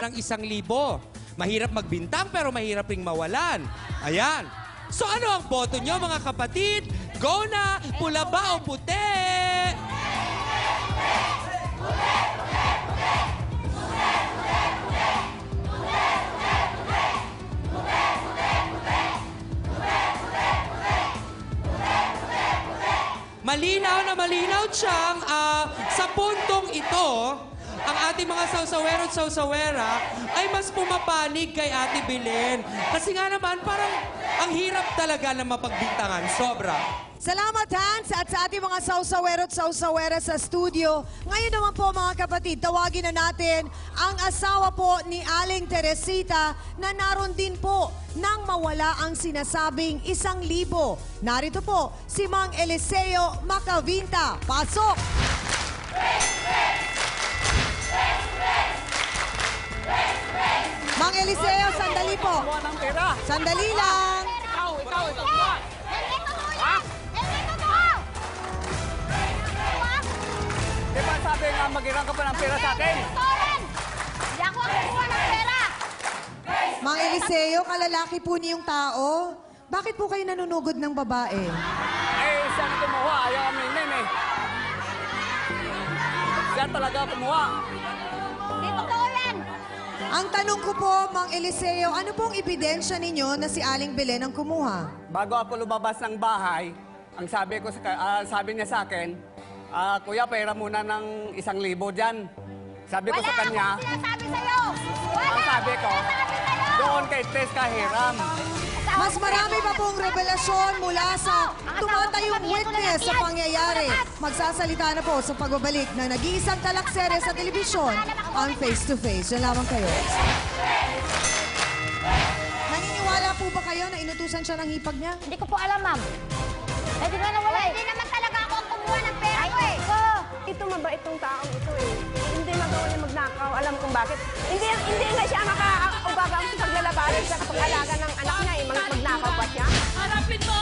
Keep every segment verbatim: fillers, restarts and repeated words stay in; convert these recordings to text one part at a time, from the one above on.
ng isang libo. Mahirap magbintang pero mahirap ring mawalan. Ayan. So ano ang boto nyo mga kapatid? Go na! Pula ba o puti? Malinaw na malinaw, Chang, uh, sa puntong ito, ang ating mga sausawero at sausawera ay mas pumapanig kay Ate Belen. Kasi nga naman, parang ang hirap talaga na mapagbintangan. Sobra. Salamat, Hans, at sa ating mga sausawero at sausawera sa studio. Ngayon naman po, mga kapatid, tawagin na natin ang asawa po ni Aling Teresita na naroon din po nang mawala ang sinasabing isang libo. Narito po si Mang Eliseo Macavinta. Pasok! Mang Eliseo, sandali po. Sandali lang. Ikaw, ikaw, ikaw. Ha? Di ba sabi nga mag-irang ka pa ng pera sa akin? Hindi ako ang kukuha ng pera. Mang Eliseo, kalalaki po niyong tao. Bakit po kayo nanunugod ng babae? Eh, siya na kumuha. Ayaw kami nin eh. Siya talaga kumuha. Hindi totoo yan. Ang tanong ko po, Mang Eliseo, ano pong ebidensya ninyo na si Aling Belen ang kumuha? Bago ako lumabas ng bahay, ang sabi ko sa, ah, sabi niya sa akin, ah, Kuya, pera muna ng isang libo dyan. Sabi ko Wala sa kanya, akong sinasabi sa'yo. Wala ang sabi ko, akong sinasabi sa'yo. doon kay Tess Kahiram. Mas marami pa pong revelasyon mula sa tumatayong witness sa pangyayari. Magsasalita na po sa pagbabalik ng nag-iisang talakserye sa telebisyon, ang Face to Face. Yan lamang kayo. Naniniwala po ba kayo na inutusan siya ng hipag niya? Hindi ko po alam, ma'am. Eh, di ko na wala. Hindi naman talaga ako ang kumuha ng pera ko eh. Ito mabait itong taong ito eh. Hindi magawa niya magnakaw. Alam kung bakit. Hindi hindi nga siya makaubaga sa paglalabanan sa kapag-alaga ng anak niya eh. Mag magnakaw pa siya. Harapin mo!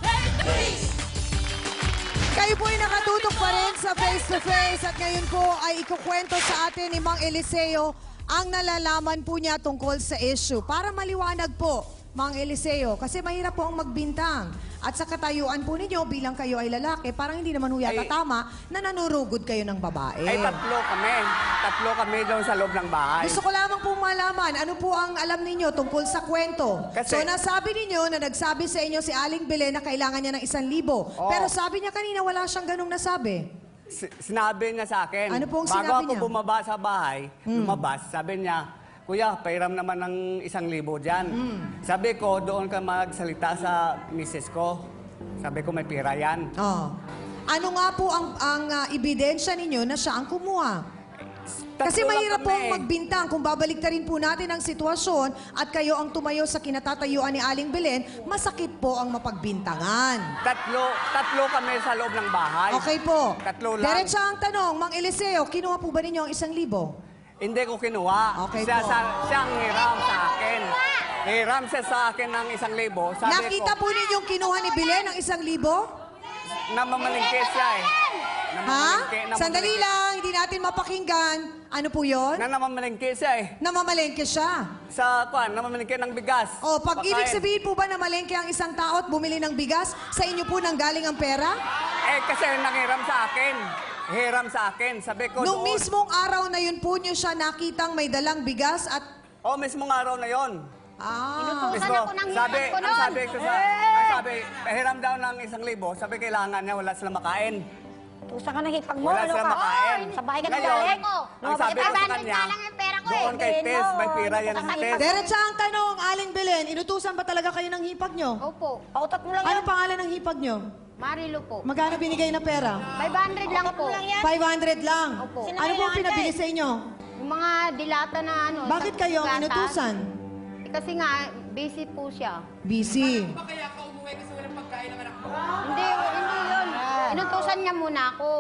Kayo po ay nakatutok pa rin sa Face to Face at ngayon po ay ikukwento sa atin ni Mang Eliseo ang nalalaman po niya tungkol sa issue. Para maliwanag po, Mang Eliseo, kasi mahirap po ang magbintang. At sa katayuan po ninyo, bilang kayo ay lalaki, parang hindi naman ho yata Ay, tama na nanurugod kayo ng babae. Ay, tatlo kami. Tatlo kami doon sa loob ng bahay. Gusto ko lamang po malaman, ano po ang alam ninyo tungkol sa kwento? Kasi- so, nasabi ninyo na nagsabi sa inyo si Aling Belen na kailangan niya ng isang libo. Oo. Pero sabi niya kanina wala siyang ganong nasabi. Si- Sinabi niya sa akin, Ano pong bago sinabi ako niya? bumaba sa bahay, lumabas, sabi niya, Kuya, pairam naman ng isang libo dyan. Sabi ko, doon ka magsalita sa misis ko. Sabi ko, may pira yan. Oh. Ano nga po ang, ang ah, ebidensya ninyo na siya ang kumuha? Kasi Tatlo lang mahirap kami. pong magbintang. Kung babalik rin po natin ang sitwasyon at kayo ang tumayo sa kinatatayuan ni Aling Belen, masakit po ang mapagbintangan. Tatlo, tatlo kami sa loob ng bahay. Okay po. Tatlo lang. Diretsa ang tanong, Mang Eliseo, kinuha po ba ninyo ang isang libo? Hindi ko kinuha. Okay siya, po. sa, siya ang hiram sa akin. Hiram siya sa akin ng isang libo. Sabi Nakita ko, po ninyong kinuha ni Belen ang isang libo? namamalingke siya eh. Ha? Namamalingke, namamalingke. Sandali lang, hindi natin mapakinggan. Ano po yon? Na namamalingke siya eh. Namamalengke siya. Sa, kuan, namamalingke ng bigas. O, pag Pagkain. ibig sabihin po ba na malengke ang isang tao at bumili ng bigas, sa inyo po nang galing ang pera? Eh, kasi nanghiram sa akin. Hiram sa akin. Sabi ko Nung doon. mismong araw na yun po nyo siya nakitang may dalang bigas at... O, mismong araw na yon. Ah, Inutusan Mismo, ako ng sabi, hiram ko ang nun. sabi ko sa, ang sabi, hiram daw ng isang libo, sabi kailangan niya, wala sila makain. Tusa ka na hipag mo. Wala Ano sila ka? makain. Sa bahay ka Ngayon, nagaling. ang sabi ko sa five hundred kanya, nga lang yung pera ko eh. doon kay Hindi, Tess, no. may pira yan ng Tess. diretsa ang tanong, Aling Belen, inutusan ba talaga kayo ng hipag nyo? Opo. Pautot mo lang yan. Anong pangalan ng hipag nyo? Marilo po. Magkano binigay na pera? five hundred lang po. five hundred lang. Opo. Ano po ang pinabili sa inyo? Yung mga dilata na ano. Bakit sa kayo ang gatas. inutusan? Eh, kasi nga, busy po siya. Busy. Kaya ka umuwi kasi walang pagkain ng anak mo? Hindi, hindi yun. Inutusan niya muna ako.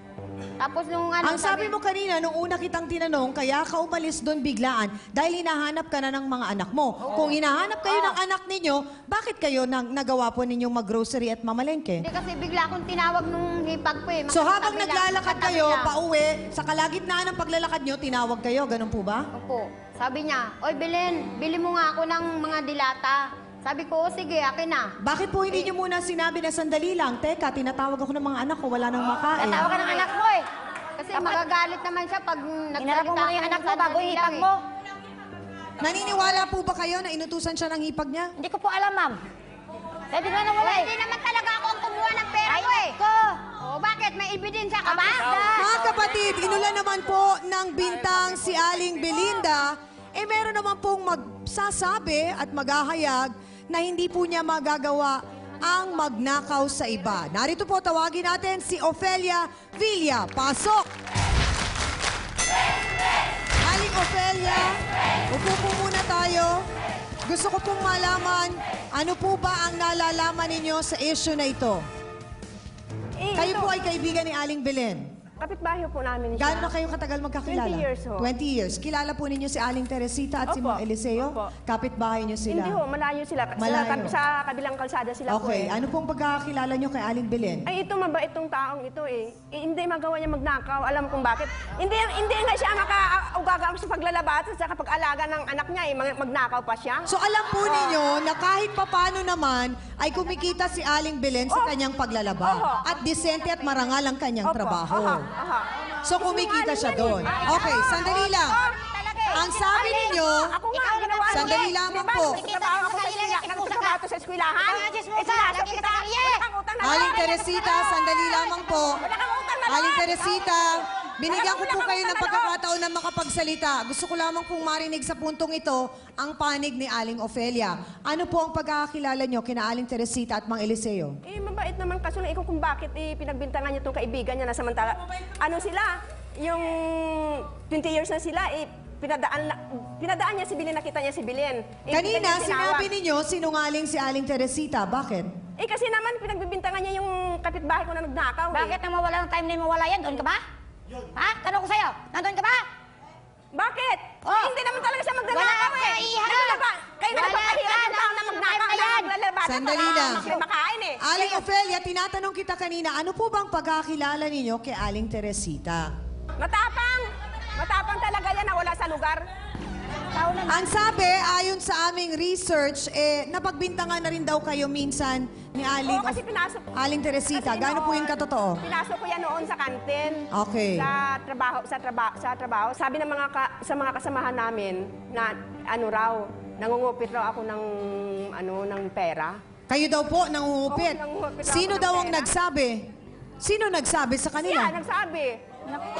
Tapos nung ano... Ang sabi mo kanina, nung una kitang tinanong, kaya ka umalis doon biglaan dahil hinahanap ka na ng mga anak mo. Kung hinahanap kayo ng anak ninyo, bakit kayo nang, nagawa po ninyong mag-grocery at mamalengke? Hindi kasi bigla akong tinawag nung hipag ko eh. So habang Magkatabi lang, naglalakad magkatabi kayo, lang. pauwi, sa kalagitnaan ng paglalakad nyo, tinawag kayo, ganun po ba? Opo. Sabi niya, oy Belen, bili mo nga ako ng mga dilata. Sabi ko, "O, sige, akin na." Bakit po hindi niyo muna sinabi na sandali lang? Teka, tinatawag ako ng mga anak ko, wala nang makain. Tatawa ka ng anak mo eh. Kasi magagalit naman siya pag nagsalita Hinarap mo muna yung anak mo bago hipag mo. Naniniwala po ba kayo na inutusan siya ng hipag niya? Hindi ko po alam, ma'am. Pwede nga nawala eh. Hindi naman talaga ako ang kumuha ng pera Ay, mo eh. ko. O, bakit? May ebidensya ka ba? Mga kapatid, inulan naman po ng bintang si Aling Belinda, eh meron naman pong magsasabi at maghahayag na hindi po niya magagawa ang magnakaw sa iba. Narito po, tawagin natin si Ofelia Villa. Pasok! Aling Ofelia, upo po muna tayo. Gusto ko pong malaman, ano po ba ang nalalaman ninyo sa issue na ito? Eh, Kayo ito, po ay kaibigan ni Aling Belen. kapitbahay po namin siya. Gaano na kayo katagal magkakilala? twenty years ho. twenty years. Kilala po ninyo si Aling Teresita at si Opo. Mang Eliseo? Opo. Kapitbahay niyo sila? Hindi ho, malayo sila. Malayo. Sa, sa kabilang kalsada sila po Okay. eh. Ano pong pagkakakilala niyo kay Aling Belen? Ay, ito mabait tong taong ito eh. Eh, Hindi magawa niya magnakaw. Alam kung bakit. Hindi hindi nga siya makaugagang sa paglalabas at sa pag-alaga ng anak niya eh. Mag- Magnakaw pa siya. So alam po ninyo na kahit papano naman ay kumikita si Aling Belen sa Oh. kanyang paglalaba. Oho. At disente at marangal ang kanyang Opo. trabaho. Aha, aha. So kumikita siya doon. Okay, sandali lang. Ang sabi ninyo, Ako nga, ginawa niya. Sandali lamang Diba, po. nagtatrabaho ako sa eskwela- nagtatrabaho ako sa eskwelahan. Mga chismosa, Eh, sinasok lagi kita. kita kalye. Wala kang utang na Aling loob. Teresita, sandali lamang po. Wala kang utang na Aling loob. Teresita, binigyan ko Wala po kang kayo ng utang na loob. pagkakataon na makapagsalita. Gusto ko lamang pong marinig sa puntong ito ang panig ni Aling Ofelia. Ano po ang pagkakakilala nyo kina Aling Teresita at Mang Eliseo? Eh, mabait naman kaso lang ikaw kung bakit eh, pinagbintangan niya itong kaibigan niya na samantala. Ano sila? Yung twenty years na sila, eh, pinadaan, na- pinadaan niya si Bilin, nakita niya si Bilin. Eh, Kanina, hindi niya sinabi tinawag. ninyo sinungaling si Aling Teresita. Bakit? Eh, kasi naman pinagbibintangan niya yung kapitbahay ko na nagnakaw. Bakit Eh. nang mawala ng time na yung mawala yan? Doon ka ba? Ha? Tanong ko sa'yo. Nandun ka ba? Bakit? Oh. Eh, hindi naman talaga siya magnanakaw Wala eh. ka, iha. Naglaba. Kayo na Wala nagpapahirap ka, ng tao na magnakaw time na na yan. maglalabas. Sandali lang. May makain eh. Aling Ofelia, tinatanong kita kanina, ano po bang pagkakilala ninyo kay Aling Teresita? Matapang. Matapang talaga yan na wala sa lugar. Tao na. Ang sabi, ayon sa aming research, eh, napagbintangan na rin daw kayo minsan ni Aling, Oo, kasi pinasok. Aling Teresita. Kasi Gaano po noon, yung katotoo? Pinasok ko yan noon sa kantin. Okay. Sa trabaho, sa trabaho, sa trabaho. Sabi ng mga ka- sa mga kasamahan namin na ano raw, nangungupit raw ako ng ano ng pera. Kayo daw po nangungupit. Oo, nangungupit ako Sino ng daw ang pera. nagsabi? Sino nagsabi sa Siya kanila? nagsabi. Naku.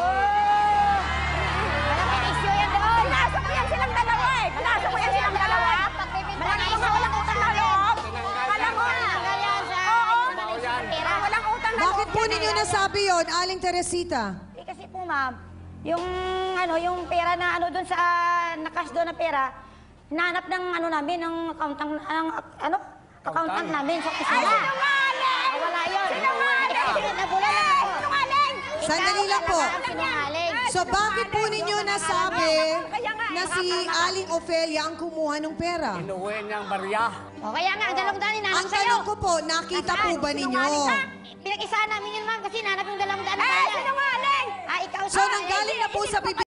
Malaking issue yan doon. Pinasok ko yan silang dalawa eh. Pinasok ko yan silang dalawa. Malaki mga walang utang na loob. Alam mo. Oo. Pera. Walang utang na Bakit loob po yan ninyo eh. nasabi yon, Aling Teresita? Eh kasi po ma'am, yung ano, yung pera na ano doon sa nakas doon na pera, hinahanap ng ano namin, ng accountant, ng ano, accountant namin sa Ay, opisina. sinungaling! Wala yun. Sinungaling! Eh, nabulan lang ako. Sinungaling! Sandali lang po. Sinungaling. So bakit po ninyo nasabi Kaya nga, na si Aling Ofelia ang kumuha ng pera? Inuwi niyang barya. O kaya nga, dalawang daan Ang hinahanap sa'yo. tanong ko po, nakita po ba ninyo? Pinag-isahan namin yun ma'am kasi hinahanap yung dalawang daan na Eh, kaya. sinungaling! Ah, ikaw So nanggaling na po sa bibig